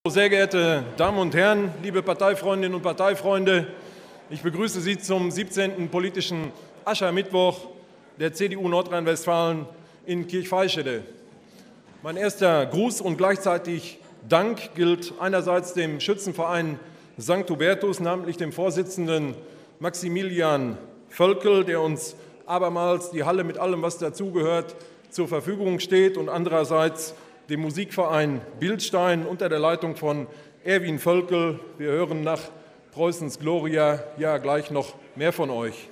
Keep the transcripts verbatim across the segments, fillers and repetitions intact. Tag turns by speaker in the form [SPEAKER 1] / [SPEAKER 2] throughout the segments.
[SPEAKER 1] Sehr geehrte Damen und Herren, liebe Parteifreundinnen und Parteifreunde, ich begrüße Sie zum siebzehnten politischen Aschermittwoch der C D U Nordrhein-Westfalen in Kirchveischede. Mein erster Gruß und gleichzeitig Dank gilt einerseits dem Schützenverein Sankt Hubertus, namentlich dem Vorsitzenden Maximilian Völkel, der uns abermals die Halle mit allem, was dazugehört, zur Verfügung steht, und andererseits dem Musikverein Bildstein unter der Leitung von Erwin Völkel. Wir hören nach Preußens Gloria ja gleich noch mehr von euch.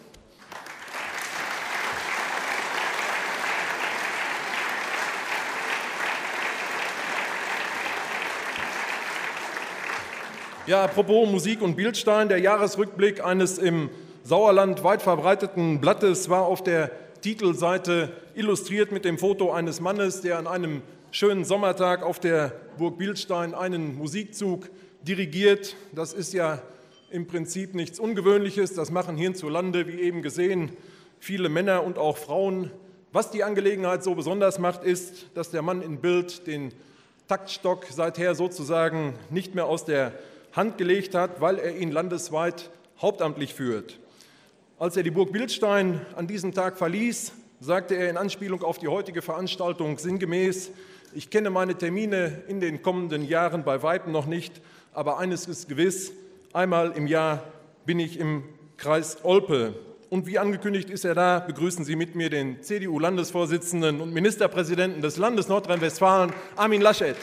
[SPEAKER 1] Ja, apropos Musik und Bildstein, der Jahresrückblick eines im Sauerland weit verbreiteten Blattes war auf der Titelseite illustriert mit dem Foto eines Mannes, der an einem schönen Sommertag auf der Burg Bildstein einen Musikzug dirigiert. Das ist ja im Prinzip nichts Ungewöhnliches. Das machen hierzulande, wie eben gesehen, viele Männer und auch Frauen. Was die Angelegenheit so besonders macht, ist, dass der Mann in Bild den Taktstock seither sozusagen nicht mehr aus der Hand gelegt hat, weil er ihn landesweit hauptamtlich führt. Als er die Burg Bildstein an diesem Tag verließ, sagte er in Anspielung auf die heutige Veranstaltung sinngemäß: Ich kenne meine Termine in den kommenden Jahren bei Weitem noch nicht, aber eines ist gewiss, einmal im Jahr bin ich im Kreis Olpe. Und wie angekündigt ist er da. Begrüßen Sie mit mir den C D U-Landesvorsitzenden und Ministerpräsidenten des Landes Nordrhein-Westfalen, Armin Laschet.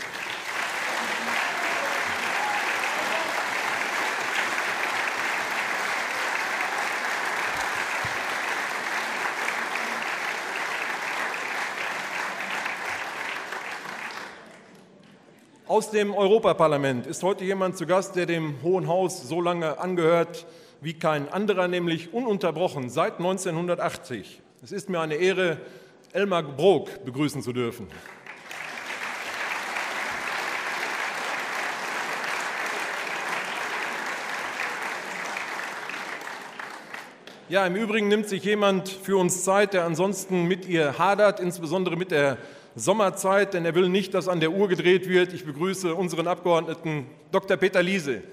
[SPEAKER 1] Aus dem Europaparlament ist heute jemand zu Gast, der dem Hohen Haus so lange angehört wie kein anderer, nämlich ununterbrochen seit neunzehnhundertachtzig. Es ist mir eine Ehre, Elmar Brok begrüßen zu dürfen. Ja, im Übrigen nimmt sich jemand für uns Zeit, der ansonsten mit ihr hadert, insbesondere mit der Sommerzeit, denn er will nicht, dass an der Uhr gedreht wird. Ich begrüße unseren Abgeordneten Doktor Peter Liese.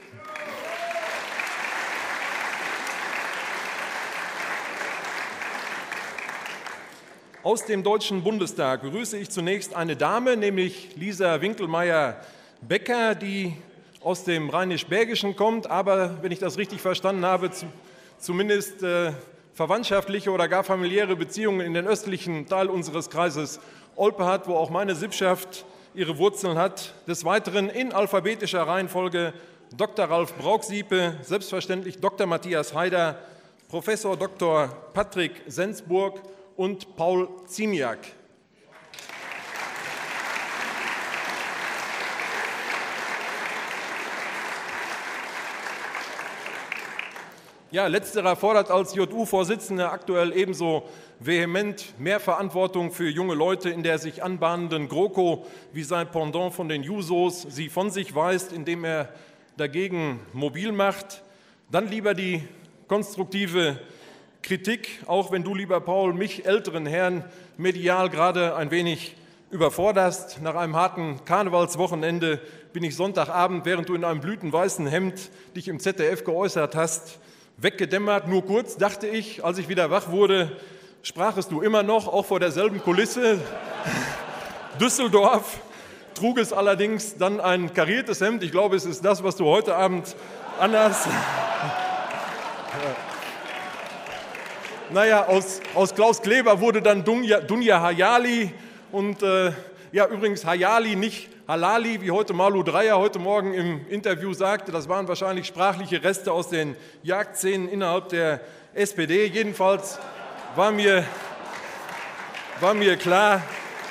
[SPEAKER 1] Aus dem Deutschen Bundestag begrüße ich zunächst eine Dame, nämlich Lisa Winkelmeier-Becker, die aus dem Rheinisch-Bergischen kommt, aber, wenn ich das richtig verstanden habe, zumindest äh, verwandtschaftliche oder gar familiäre Beziehungen in den östlichen Teil unseres Kreises Olpe hat, wo auch meine Sippschaft ihre Wurzeln hat. Des Weiteren in alphabetischer Reihenfolge Doktor Ralf Brauchsiepe, selbstverständlich Doktor Matthias Haider, Professor Doktor Patrick Sensburg und Paul Ziemiak. Ja, letzterer fordert als J U-Vorsitzender aktuell ebenso vehement mehr Verantwortung für junge Leute in der sich anbahnenden GroKo, wie sein Pendant von den Jusos sie von sich weist, indem er dagegen mobil macht. Dann lieber die konstruktive Kritik, auch wenn du, lieber Paul, mich älteren Herrn medial gerade ein wenig überforderst. Nach einem harten Karnevalswochenende bin ich Sonntagabend, während du in einem blütenweißen Hemd dich im Z D F geäußert hast, weggedämmert. Nur kurz dachte ich, als ich wieder wach wurde, sprachest du immer noch, auch vor derselben Kulisse. Düsseldorf trug es allerdings dann ein kariertes Hemd. Ich glaube, es ist das, was du heute Abend anhast. Naja, aus, aus Klaus Kleber wurde dann Dunja, Dunja Hayali. Und äh, ja, übrigens Hayali, nicht Halali, wie heute Malu Dreyer heute Morgen im Interview sagte. Das waren wahrscheinlich sprachliche Reste aus den Jagdszenen innerhalb der S P D. Jedenfalls war mir, war mir klar,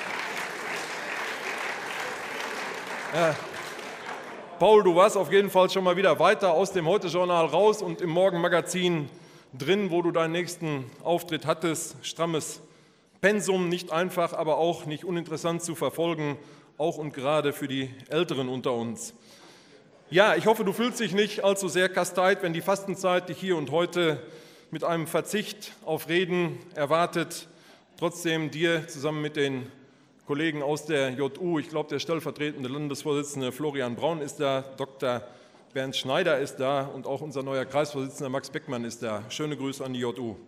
[SPEAKER 1] ja, Paul, du warst auf jeden Fall schon mal wieder weiter aus dem Heute-Journal raus und im Morgenmagazin drin, wo du deinen nächsten Auftritt hattest. Strammes Pensum, nicht einfach, aber auch nicht uninteressant zu verfolgen, auch und gerade für die Älteren unter uns. Ja, ich hoffe, du fühlst dich nicht allzu sehr kasteit, wenn die Fastenzeit dich hier und heute mit einem Verzicht auf Reden erwartet. Trotzdem dir zusammen mit den Kollegen aus der J U. Ich glaube, der stellvertretende Landesvorsitzende Florian Braun ist da, Doktor Bernd Schneider ist da und auch unser neuer Kreisvorsitzender Max Beckmann ist da. Schöne Grüße an die J U.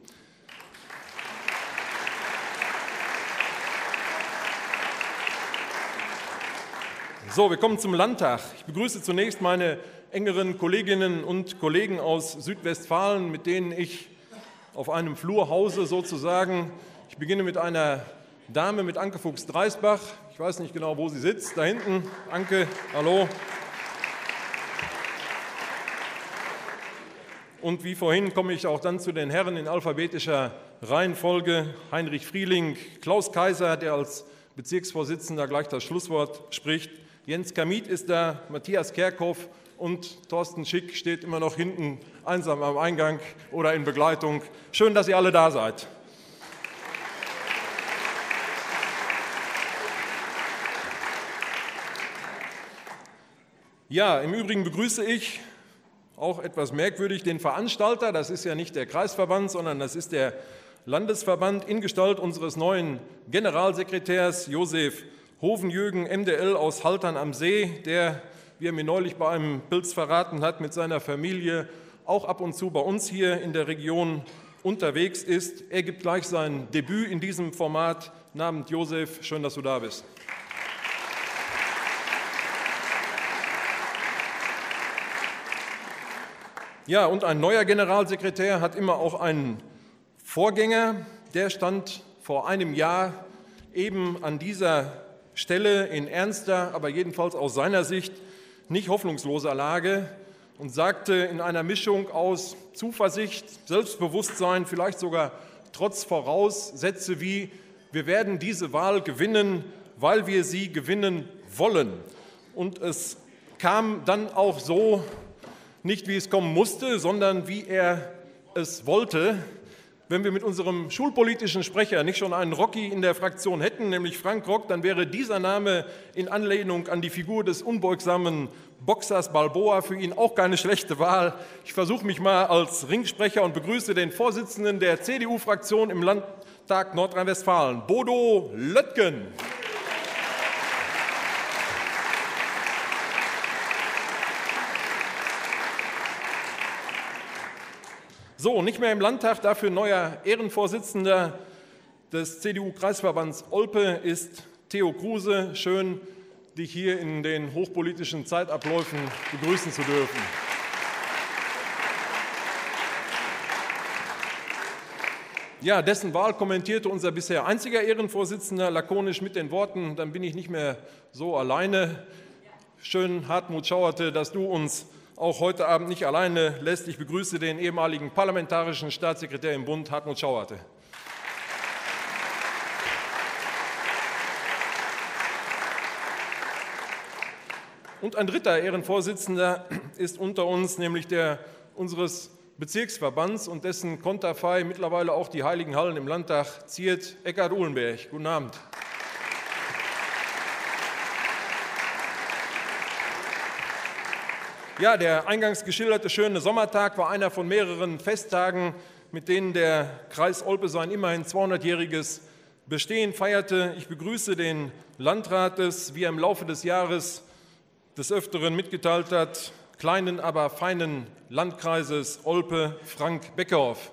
[SPEAKER 1] So, wir kommen zum Landtag. Ich begrüße zunächst meine engeren Kolleginnen und Kollegen aus Südwestfalen, mit denen ich auf einem Flur hause sozusagen. Ich beginne mit einer Dame, mit Anke Fuchs-Dreisbach. Ich weiß nicht genau, wo sie sitzt. Da hinten. Anke, hallo. Und wie vorhin komme ich auch dann zu den Herren in alphabetischer Reihenfolge. Heinrich Frieling, Klaus Kaiser, der als Bezirksvorsitzender gleich das Schlusswort spricht. Jens Kamit ist da, Matthias Kerkhoff und Thorsten Schick steht immer noch hinten einsam am Eingang oder in Begleitung. Schön, dass ihr alle da seid. Ja, im Übrigen begrüße ich, auch etwas merkwürdig, den Veranstalter. Das ist ja nicht der Kreisverband, sondern das ist der Landesverband in Gestalt unseres neuen Generalsekretärs Josef Hovenjürgen, M D L aus Haltern am See, der, wie er mir neulich bei einem Pilz verraten hat, mit seiner Familie auch ab und zu bei uns hier in der Region unterwegs ist. Er gibt gleich sein Debüt in diesem Format. Namens Josef, schön, dass du da bist. Ja, und ein neuer Generalsekretär hat immer auch einen Vorgänger. Der stand vor einem Jahr eben an dieser Stelle in ernster, aber jedenfalls aus seiner Sicht nicht hoffnungsloser Lage und sagte in einer Mischung aus Zuversicht, Selbstbewusstsein, vielleicht sogar Trotz voraus Sätze wie: Wir werden diese Wahl gewinnen, weil wir sie gewinnen wollen. Und es kam dann auch so, nicht wie es kommen musste, sondern wie er es wollte. Wenn wir mit unserem schulpolitischen Sprecher nicht schon einen Rocky in der Fraktion hätten, nämlich Frank Rock, dann wäre dieser Name in Anlehnung an die Figur des unbeugsamen Boxers Balboa für ihn auch keine schlechte Wahl. Ich versuche mich mal als Ringsprecher und begrüße den Vorsitzenden der C D U-Fraktion im Landtag Nordrhein-Westfalen, Bodo Löttgen. So, nicht mehr im Landtag, dafür neuer Ehrenvorsitzender des C D U-Kreisverbands Olpe ist Theo Kruse. Schön, dich hier in den hochpolitischen Zeitabläufen begrüßen zu dürfen. Ja, dessen Wahl kommentierte unser bisher einziger Ehrenvorsitzender lakonisch mit den Worten: Dann bin ich nicht mehr so alleine. Schön, Hartmut Schauerte, dass du uns auch heute Abend nicht alleine lässt. Ich begrüße den ehemaligen parlamentarischen Staatssekretär im Bund, Hartmut Schauerte. Und ein dritter Ehrenvorsitzender ist unter uns, nämlich der unseres Bezirksverbands und dessen Konterfei mittlerweile auch die Heiligen Hallen im Landtag ziert, Eckhard Uhlenberg. Guten Abend. Ja, der eingangs geschilderte schöne Sommertag war einer von mehreren Festtagen, mit denen der Kreis Olpe sein immerhin zweihundertjähriges Bestehen feierte. Ich begrüße den Landrat des, wie er im Laufe des Jahres des Öfteren mitgeteilt hat, kleinen, aber feinen Landkreises Olpe, Frank Beckerhoff.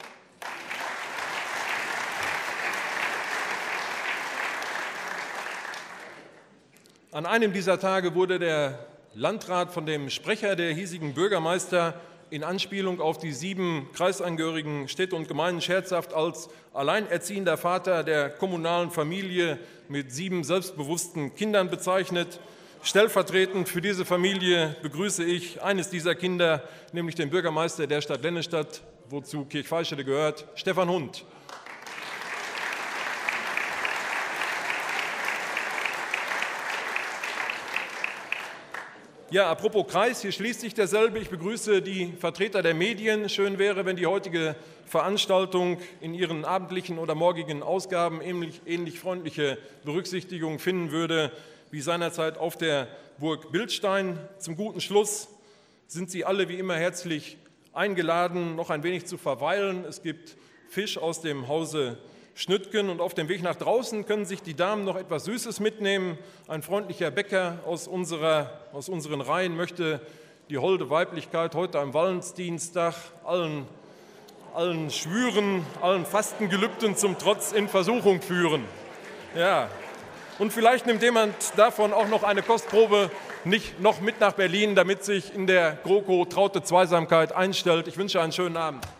[SPEAKER 1] An einem dieser Tage wurde der Landrat von dem Sprecher der hiesigen Bürgermeister in Anspielung auf die sieben kreisangehörigen Städte und Gemeinden scherzhaft als alleinerziehender Vater der kommunalen Familie mit sieben selbstbewussten Kindern bezeichnet. Stellvertretend für diese Familie begrüße ich eines dieser Kinder, nämlich den Bürgermeister der Stadt Lennestadt, wozu Kirchveischede gehört, Stefan Hund. Ja, apropos Kreis, hier schließt sich derselbe. Ich begrüße die Vertreter der Medien. Schön wäre, wenn die heutige Veranstaltung in ihren abendlichen oder morgigen Ausgaben ähnlich, ähnlich freundliche Berücksichtigung finden würde wie seinerzeit auf der Burg Bildstein. Zum guten Schluss sind Sie alle wie immer herzlich eingeladen, noch ein wenig zu verweilen. Es gibt Fisch aus dem Hause Schnüttgen. Und auf dem Weg nach draußen können sich die Damen noch etwas Süßes mitnehmen. Ein freundlicher Bäcker aus, unserer, aus unseren Reihen möchte die holde Weiblichkeit heute am Valentinstag allen, allen Schwüren, allen Fastengelübden zum Trotz in Versuchung führen. Ja. Und vielleicht nimmt jemand davon auch noch eine Kostprobe nicht noch mit nach Berlin, damit sich in der GroKo traute Zweisamkeit einstellt. Ich wünsche einen schönen Abend.